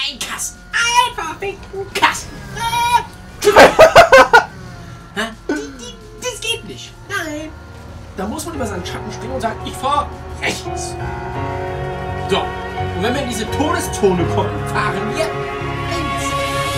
Ein Kasten. Ein verfickten Kasten. Das geht nicht. Nein. Da muss man über seinen Schatten springen und sagen, ich fahre rechts. So. Und wenn wir in diese Todeszone kommen, fahren wir links.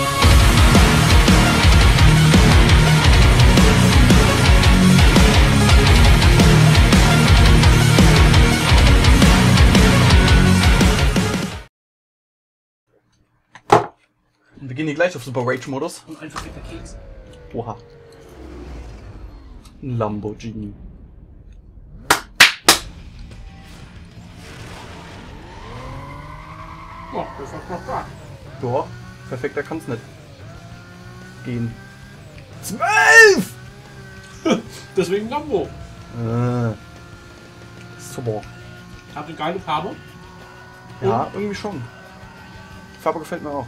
Wir gehen hier gleich auf Super Rage-Modus. Und einfach mit der Keks. Oha. Ein Lamborghini. Oh, das war noch da. Ja, perfekter kann's nicht gehen. 12! Deswegen Lambo. Super. Hat eine geile Farbe. Ja, irgendwie schon. Die Farbe gefällt mir auch.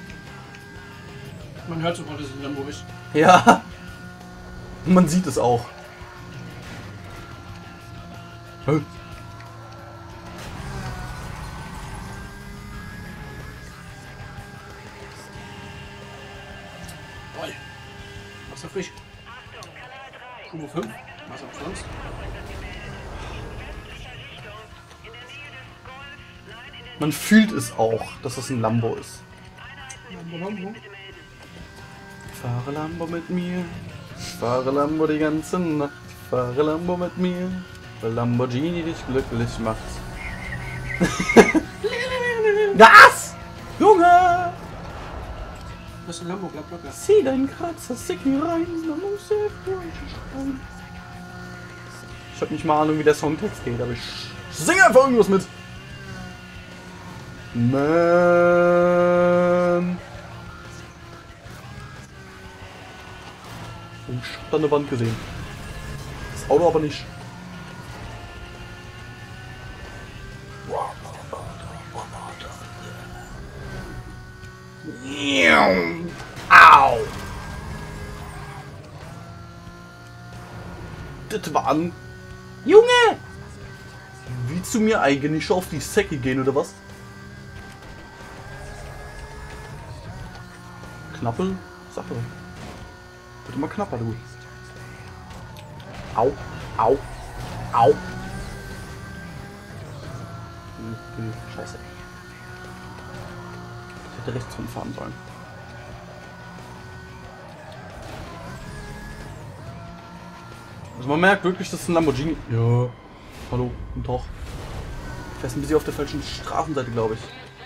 Man hört sofort, dass es ein Lambo ist. Ja. Man sieht es auch. Hey. Toll. Wasser frisch. Stufe 5. Wasser umsonst. Man fühlt es auch, dass es ein Lambo ist. Lambo. Fahre Lambo mit mir. Fahre Lambo die ganze Nacht. Fahre Lambo mit mir. Weil Lamborghini dich glücklich macht. Was? Junge! Das ist ein Lambo, bleib locker. Zieh deinen Kratzer, stick hier rein. Dann musst du schreien. Ich hab nicht mal Ahnung, wie der Songtext geht, aber ich singe einfach irgendwas mit. Man. Oh, ich hab da eine Wand gesehen. Das Auto aber nicht. Au! Das war an. Junge! Willst du mir eigentlich auf die Säcke gehen oder was? Knappe Sache. Wird immer knapper, du. Au, au, au. Scheiße. Ich hätte rechts rumfahren sollen. Also man merkt wirklich, dass es ein Lamborghini. Ja. Hallo, guten Tag. Fährst ein bisschen auf der falschen Straßenseite, glaube ich.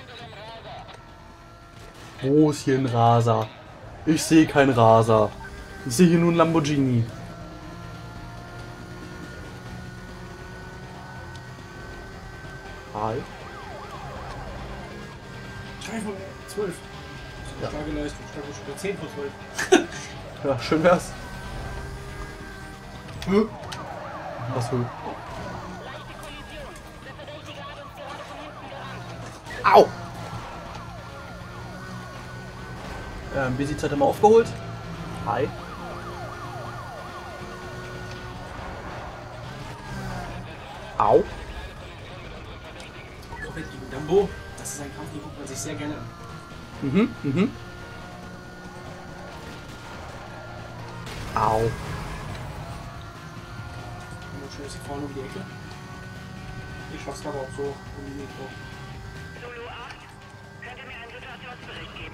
Wo ist hier ein Raser? Ich sehe kein Raser. Ich sehe hier nur ein Lamborghini. Hi. 3 von 12. Ja. Starke Leistung. Starke 10 von 12. Ja, schön wär's. Was für? Au! Busy-Zeit haben wir aufgeholt. Hi. Au. Korvette gegen Lambo. Das ist ein Kampf, den guckt man sich sehr gerne an. Au. Und dann schnell ist hier vorne um die Ecke. Ich schaff's aber auch so um die Mikro. Zulu 8, könnt ihr mir einen Situationsbericht geben?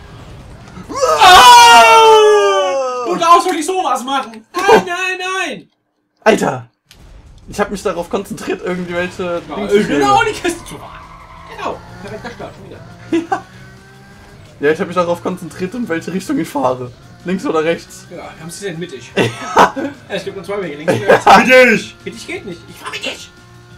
Du darfst doch nicht sowas machen! Nein, nein, nein! Alter! Ich habe mich darauf konzentriert, irgendwelche Dinge zu Genau, spielen. die Kiste zu fahren. Genau, perfekter Start, schon wieder. Ja, ich habe mich darauf konzentriert, in welche Richtung ich fahre. Links oder rechts. Ja, haben Sie denn mittig? Ja, es gibt nur zwei Wege, links oder rechts. Mittig! Mittig geht nicht, ich fahr mittig!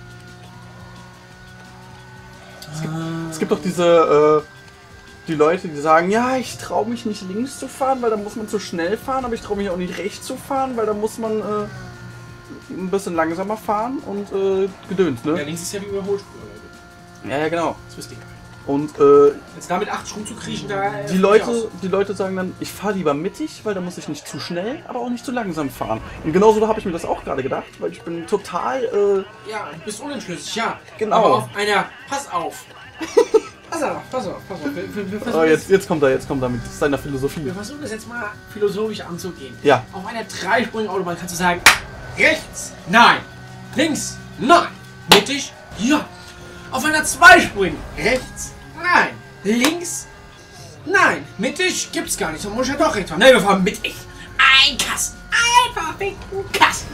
Es gibt doch diese, die Leute, die sagen, ja, ich traue mich nicht links zu fahren, weil da muss man zu schnell fahren, aber ich traue mich auch nicht rechts zu fahren, weil da muss man ein bisschen langsamer fahren und gedöns, Ja, ne? links ist ja die Überholspur, Leute. Ja, genau. Das wisst ihr gar nicht. Und Jetzt damit 80 rumzukriechen, da... die Leute sagen dann, ich fahre lieber mittig, weil da muss ich nicht zu schnell, aber auch nicht zu langsam fahren. Und genauso da habe ich mir das auch gerade gedacht, weil ich bin total, Ja, du bist unentschlüssig, ja. Genau. Aber auf einer... Pass auf! Pass auf. Wir Oh, versuchen jetzt kommt er mit seiner Philosophie. wir versuchen das jetzt mal philosophisch anzugehen. Ja. Auf einer dreispurigen Autobahn kannst du sagen, rechts, nein, links, nein, mittig, ja. Auf einer zweispurigen, rechts, nein, links, nein, mittig gibt's gar nicht. Da muss ich ja doch rechts fahren. Nein, wir fahren mittig. Ein Kasten, einfach ein Kasten.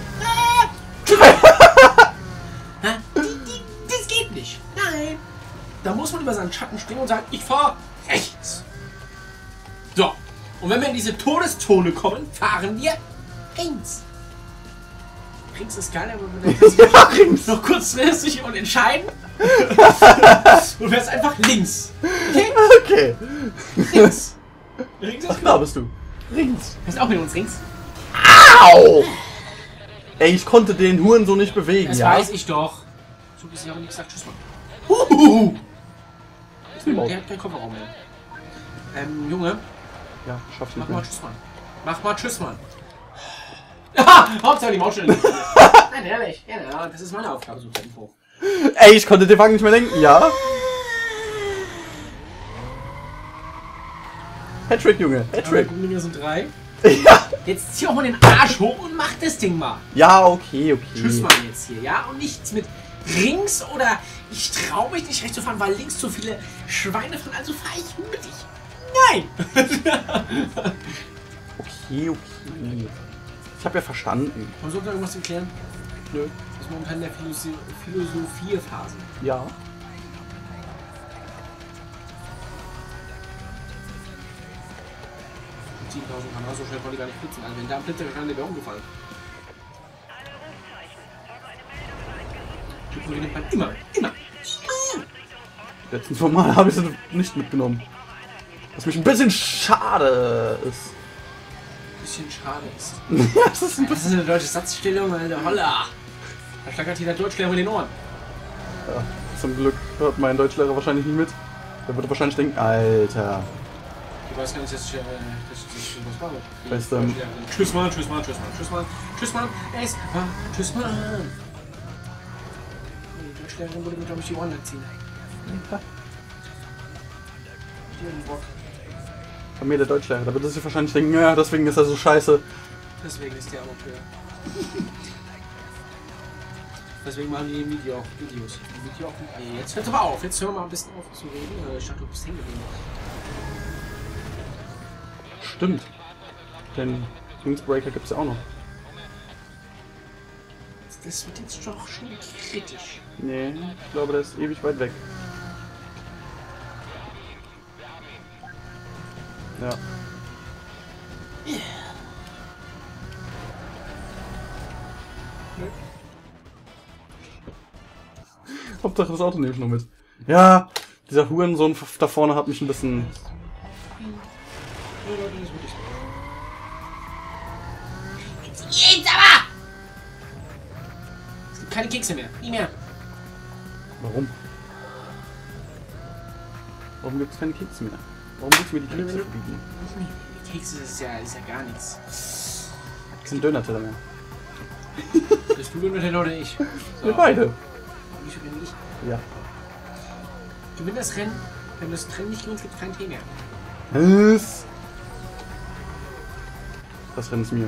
Das geht nicht. Nein. Da muss man über seinen Schatten springen und sagen, ich fahre rechts. So. Und wenn wir in diese Todeszone kommen, fahren wir links. Links ist geil, aber wir Rings. noch kurzfristig und entscheiden. Du fährst einfach links. Okay? Okay. Links. Links ist Ach, klar. da bist du. Rings. Fährst auch mit uns links? Au! Ey, ich konnte den Huren so nicht bewegen, Das ja? weiß ich doch. So bis ich aber nicht gesagt, tschüss, Mann. Der hat keinen Kofferraum mehr. Junge, Ja, schaff ich mach nicht mal mehr. tschüss, Mann. Mach mal tschüss, Mann. Haha, Hauptsache die Mautstelle. Nein, ehrlich. Ja, das ist meine Aufgabe, so Info. Ey, ich konnte den Wagen nicht mehr lenken, ja? Hattrick, Junge. Hattrick. Dinger sind 3. Ja. Jetzt zieh auch mal den Arsch hoch und mach das Ding mal. Ja, okay. Tschüss, Mann, jetzt hier, ja? Und nichts mit links oder ich traue mich nicht rechts zu fahren, weil links so viele Schweine fahren, also fahre ich mittig. Nein! Okay. Ich habe ja verstanden. Man sollte irgendwas erklären. Nö. Das ist momentan in der Philosophie-Phase. Ja. Mit 7.000 km/h, so schnell konnte ich gar nicht flitzen. Also wenn da ein Blitzer gestanden, der wäre umgefallen. Die Probleme nimmt man immer. Letzten Mal habe ich sie nicht mitgenommen. Was mich ein bisschen schade ist. Bisschen schade ist. Ja, das ist ein Das ist eine deutsche Satzstellung, Alter. Holla! Da schlagert jeder Deutschlehrer in den Ohren. Ja, zum Glück hört mein Deutschlehrer wahrscheinlich nicht mit. Der würde wahrscheinlich denken, Alter. Ich weiß gar nicht, dass ich was war. Weißt du, Tschüss, Mann. Es war Tschüss, Mann. Die Deutschlehrerin würde mir, glaube ich, die Ohren ziehen. von mir der Deutschlehrer, da würde sich wahrscheinlich denken, ja, deswegen ist er so scheiße. Deswegen ist der Amateur. Deswegen machen die Videos. Nee, jetzt hört aber auf. Jetzt hören wir mal ein bisschen auf zu reden. Ich dachte, du bist hängen geblieben. Stimmt. Den Wingsbreaker gibt es ja auch noch. Das wird jetzt doch schon kritisch. Nee, ich glaube, der ist ewig weit weg. Ja. Hauptsache das Auto nehme ich noch mit. Ja, dieser Hurensohn da vorne hat mich ein bisschen... Jetzt aber! Es gibt keine Kekse mehr. Nie mehr. Warum? Warum gibt es keine Kekse mehr? Warum willst du mir die Kekse verbieten? Kekse ist ja gar nichts. Kein Döner-Teller mehr. Bist du Döner oder ich? So. Wir beide. Wieso bin ich? Ja. Gewinn das Rennen. Wenn das Rennen nicht gewinnt, gibt es kein Tee mehr. Was? Das Rennen ist mir.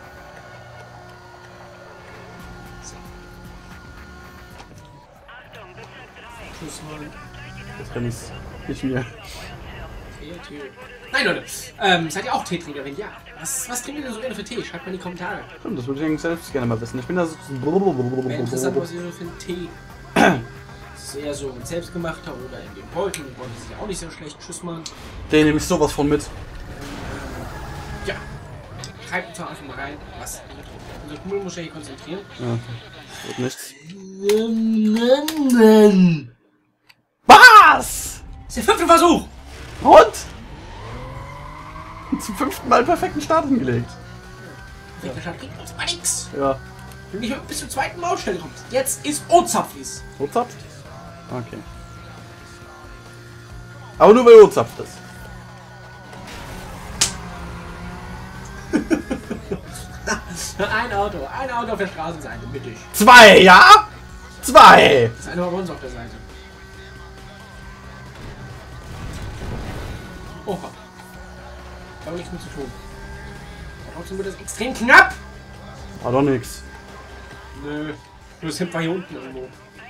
Tschüss, Mann. Das Rennen ist nicht mir. Tee. Nein, Leute. Seid ihr auch Teetrinkerin? Ja. Was trinkt ihr denn so gerne für Tee? Schreibt mal in die Kommentare. Stimmt, das würde ich eigentlich selbst gerne mal wissen. Ich bin da so... Wäre interessant, was ihr so für einen Tee. Ist es eher so ein selbstgemachter oder in dem Beutel? Die Beutel sind ja auch nicht so schlecht. Tschüss, Mann. Den nehme ich sowas von mit. Ja. Schreibt uns doch einfach mal rein, was ihr trinkt. Unser Kumpel muss ja hier konzentrieren. Ja, wird nichts. Das Was? ist der 5. Versuch! Und? Zum 5. Mal einen perfekten Start hingelegt. Der Start kriegt uns mal nix. Ja. Wenn nicht bis zur 2. Mautstelle kommt. Jetzt ist Ozapflis. So zapft? Okay. Aber nur weil zapft ist. Ein Auto auf der Straßenseite, mittig. 2, ja? 2! Das eine war bei uns auf der Seite. Oha. Da habe nichts mehr zu tun. Trotzdem wird das extrem knapp. War doch nix. Nö. Nur das Hemd war hier unten irgendwo.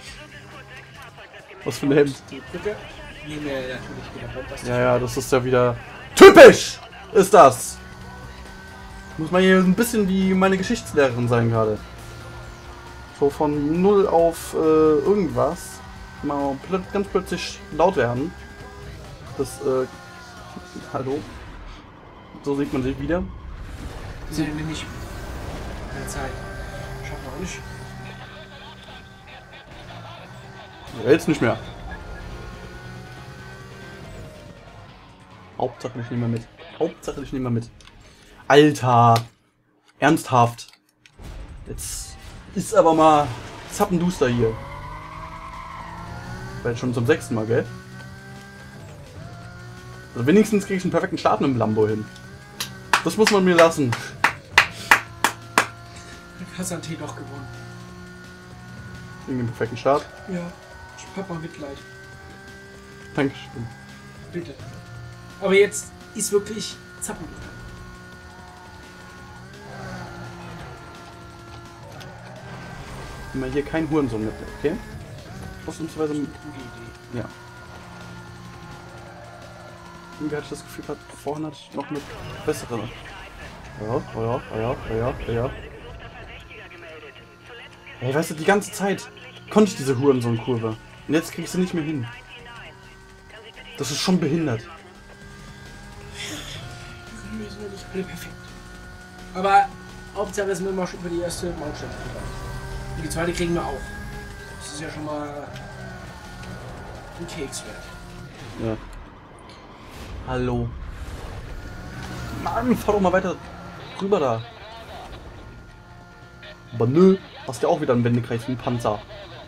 Was für ein Hemd? Die Brücke. Nehmen wir natürlich wieder runter. Ja, das ist ja wieder... Typisch! Ist das! Muss man hier ein bisschen wie meine Geschichtslehrerin sein gerade. So von 0 auf irgendwas. Mal ganz plötzlich laut werden. Das, hallo? So sieht man sich wieder. Wir sind nämlich keine Zeit. Schaffen wir auch nicht. Ja, jetzt nicht mehr. Hauptsache ich nehme mit. Hauptsache ich nehme mit. Alter! Ernsthaft! Jetzt ist aber mal zappenduster hier. War jetzt schon zum 6. Mal, gell? Also wenigstens kriege ich einen perfekten Start mit dem Lambo hin. Das muss man mir lassen. Hassan T doch gewonnen. Wegen dem perfekten Start. Ja. Ich hab mal Mitleid. Dankeschön. Bitte. Aber jetzt ist wirklich Zappen. Immer hier kein Hurensohn mit, okay? Ausnahmsweise. Gute Idee. Ja. Irgendwie hatte ich das Gefühl, gerade vorhin hatte ich noch eine bessere. Ja. Ey, weißt du, die ganze Zeit konnte ich diese Hurensohn-Kurve. Und jetzt krieg ich sie nicht mehr hin. Das ist schon behindert. Wir sind ja nicht alle perfekt. Aber Hauptsache sind wir mal schon über die erste Mautstelle drüber. Und die zweite kriegen wir auch. Das ist ja schon mal ein Keks wert. Ja. Hallo. Mann, fahr doch mal weiter rüber da. Aber nö, hast ja auch wieder einen Wendekreis wie ein Panzer.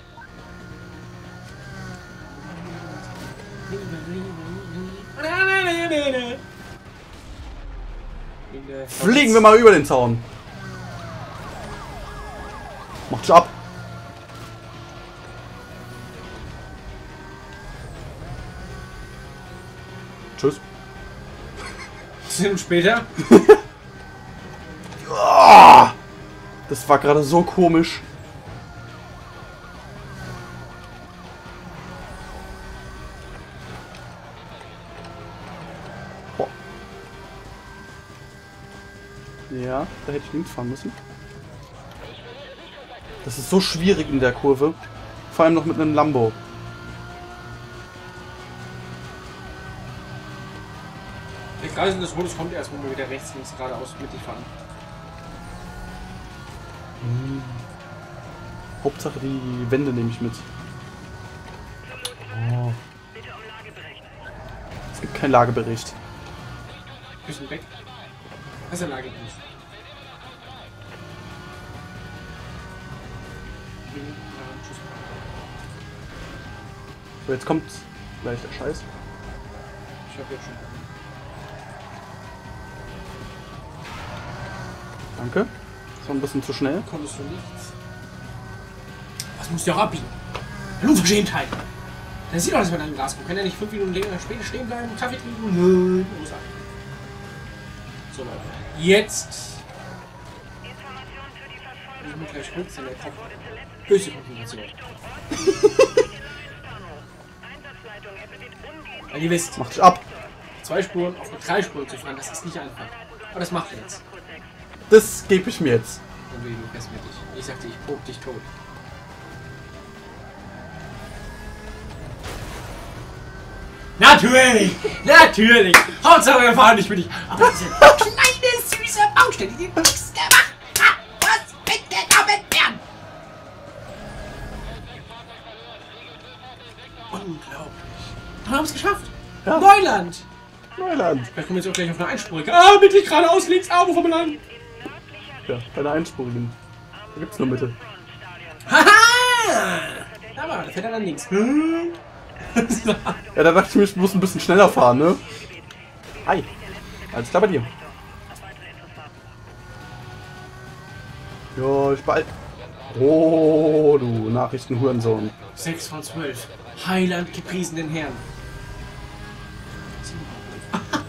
Fliegen wir mal über den Zaun. Macht's ab. Tschüss. 10 Minuten später. Das war gerade so komisch. Boah. Ja, da hätte ich links fahren müssen. Das ist so schwierig in der Kurve. Vor allem noch mit einem Lambo. Der Kreis des Rotes kommt erst, wenn wir wieder rechts, links, geradeaus mittig fahren. Hauptsache die Wände nehme ich mit. Oh. Es gibt keinen Lagebericht. Bisschen weg. Das ist der Lagebericht. So, jetzt kommt gleich der Scheiß. Ich hab jetzt schon. Danke. Das war ein bisschen zu schnell. Konntest du nichts. Was muss der auch abbiegen? Eine Unverschämtheit! Der sieht doch, dass wir in einem Glas kommen. Kann er nicht 5 Minuten länger später stehen bleiben, Kaffee trinken? Nö. So, Leute. Jetzt. Ich bin gleich kurz, der kommt. Böse Konfiguration. Weil ihr wisst, Macht dich ab. 2 Spuren auf eine 3 Spuren zu fahren, das ist nicht einfach. Aber das macht er jetzt. Das gebe ich mir jetzt. Dann will ich nur fest mit dich. Ich sagte, ich poke dich tot. Natürlich! Natürlich! Hauptsache wir fahren nicht mit dich. Aber diese kleine, süße Baustelle, die nichts gemacht hat. Was bitte damit werden? Unglaublich. Wir haben es geschafft. Ja. Neuland. Neuland. Vielleicht kommen wir jetzt auch gleich auf eine Einspurige. Ah, mittig geradeaus, links, wo kommen wir lang? Ja, bei der Einspurigen. Da gibt's nur Mitte. Haha! Aber, da fährt er dann links. Ja, da dachte ich mir, ich muss ein bisschen schneller fahren, ne? Hi. Alles klar bei dir. Ja, ich beeil. Oh, du Nachrichtenhurensohn. 6 von 12. Heiland gepriesenen Herrn.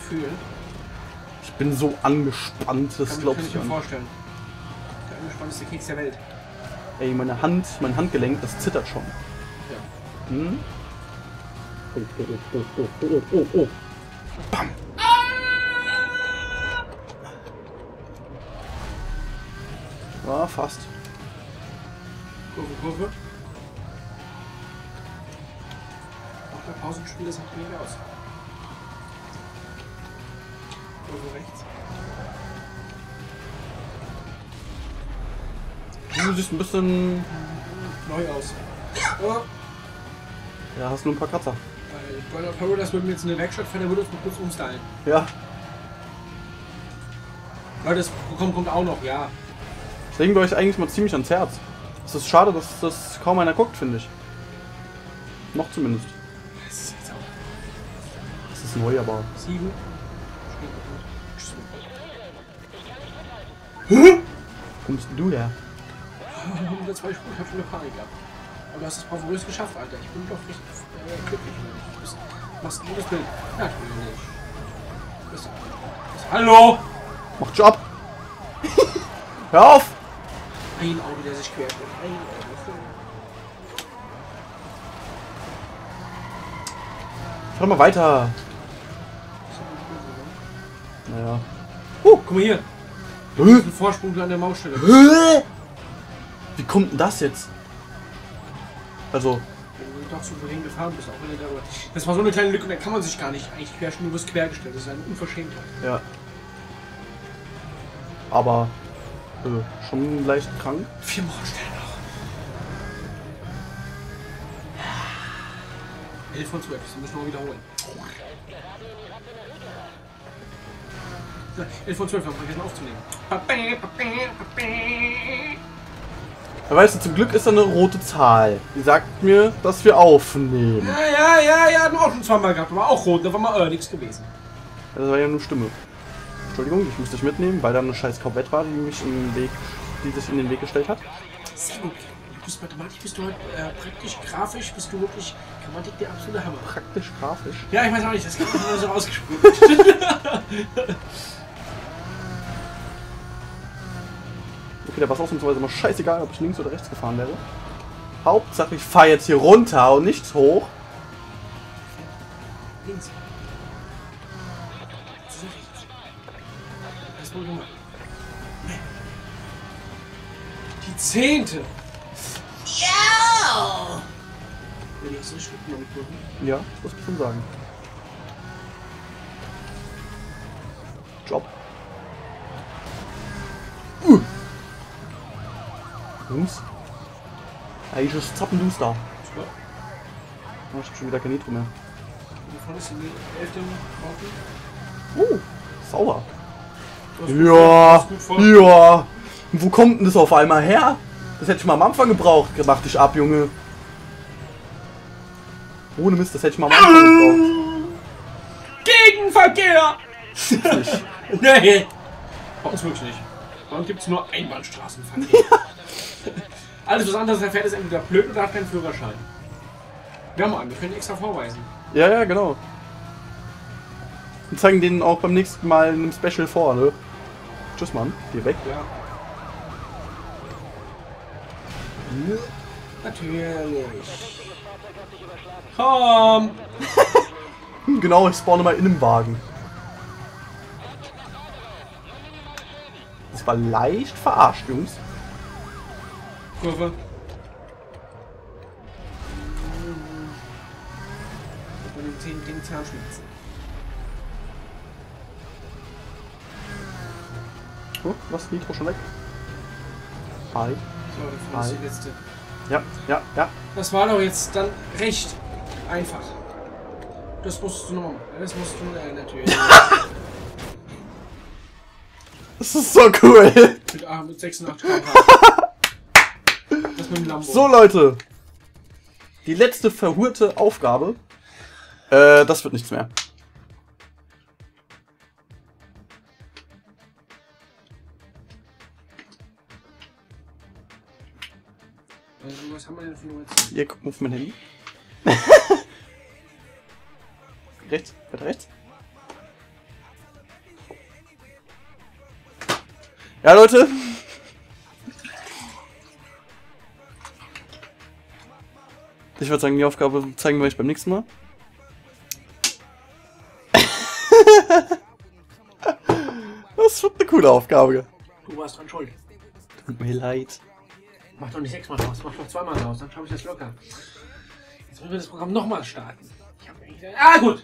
Gefühl. Ich bin so angespannt, das Kann glaubst ich du mir nicht. vorstellen. Der angespannteste Keks der Welt. Ey, meine Hand, mein Handgelenk, das zittert schon. Ja. Hm? Oh. Bam! Ja, fast. Kurve. Auch der Pausenspiel ist nicht aus. Kurve rechts. Du siehst ein bisschen... Neu aus. Oh. Ja, hast nur ein paar Kratzer. Golden Paradise würde mir jetzt in eine Werkstatt fahren, der würde uns mal kurz umstylen. Ja. Leute, das kommt auch noch, ja. Das legen wir euch eigentlich mal ziemlich ans Herz. Es ist schade, dass das kaum einer guckt, finde ich. Noch zumindest. Das ist jetzt auch Das ist neu, aber... 7. Wo kommst denn du her? Ich hab schon eine Panik gehabt. Aber du hast es bravourös geschafft, Alter. Ich bin doch richtig glücklich. Du machst ein gutes Bild. Natürlich. Hallo! Macht Job! Hör auf! Ein Auto, der sich quert. Ein Auto. Fahr mal weiter! Naja. Guck mal hier. Hä? Ein Vorsprung an der Mausstelle. Hä? Wie kommt denn das jetzt? Also, Wenn du doch souverän gefahren bist, auch wenn du darüber. Das war so eine kleine Lücke, da kann man sich gar nicht eigentlich querstellen, du wirst quergestellt. Das ist eine Unverschämtheit. ja. Aber schon leicht krank. 4 Mausstellen noch. 11 von 12, das müssen wir wiederholen. 11 von 12 haben wir vergessen aufzunehmen. Aber weißt du, zum Glück ist da eine rote Zahl. Die sagt mir, dass wir aufnehmen. Ja, haben wir auch schon zweimal gehabt, aber auch rot, da war mal nichts gewesen. Das war ja nur Stimme. Entschuldigung, ich muss dich mitnehmen, weil da eine scheiß Corvette war, die sich in den Weg gestellt hat. Sehr gut. Du bist Mathematik, bist du heute praktisch, grafisch, bist du wirklich Grammatik der absolute Hammer. Praktisch grafisch. Ja, ich weiß auch nicht, das kann man so ausgesprochen. Okay, da war es ausnahmsweise mal scheißegal, ob ich links oder rechts gefahren wäre. Hauptsache, ich fahre jetzt hier runter und nichts hoch. Links. Das ist rechts. Das ist wohl gemacht. Die 10. Ja! Der nächste Schritt noch nicht drücken. Ja, das muss man sagen. Job. Jungs. Eigentlich zappenduster. Ja. Oh, ich hab schon wieder kein Nitro mehr. Wie vorne ist die 11. Auto? Sauber. Du hast Ja, gut voll. ja. Und wo kommt denn das auf einmal her? Das hätte ich mal am Anfang gebraucht. Mach dich ab, Junge. Ohne Mist, das hätte ich mal am Anfang Gegenverkehr! gebraucht. Nee. Bei uns wirklich nicht. Bei uns gibt es nur Einbahnstraßenverkehr. Alles, was anderes erfährt, ist entweder blöd oder hat keinen Führerschein. Wir haben einen, wir können extra vorweisen. Ja, ja, genau. Und zeigen denen auch beim nächsten Mal in einem Special vor, ne? Tschüss, Mann. Geh weg. Ja. Natürlich. Komm! Genau, ich spawne mal in einem Wagen. Das war leicht verarscht, Jungs. Kurve. Den Zahnschmerzen. Oh, was? Nitro schon weg? Hi. So, das ist die letzte. Ja, ja, ja. Das war doch jetzt dann recht einfach. Das musst du noch machen. Das musst du natürlich. Das ist so cool. Mit 86 km/h. Das mit dem Lambo. So, Leute. Die letzte verhurte Aufgabe. Das wird nichts mehr. Was haben wir denn für Nummer jetzt? Ihr guckt auf mein Handy. Rechts, weiter rechts. Ja, Leute. Ich würde sagen, die Aufgabe zeigen wir euch beim nächsten Mal. Das wird eine coole Aufgabe. Du warst dran schuld. Tut mir leid. Mach doch nicht 6-mal raus, mach doch 2-mal raus, dann schaffe ich das locker. Jetzt müssen wir das Programm nochmal starten. Ich hab eigentlich... Ah, gut!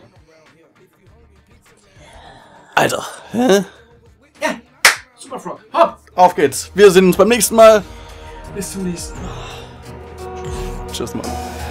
Alter. Hä? Ja! Super Frog, hopp! Auf geht's. Wir sehen uns beim nächsten Mal. Bis zum nächsten Mal. Tschüss, Mann.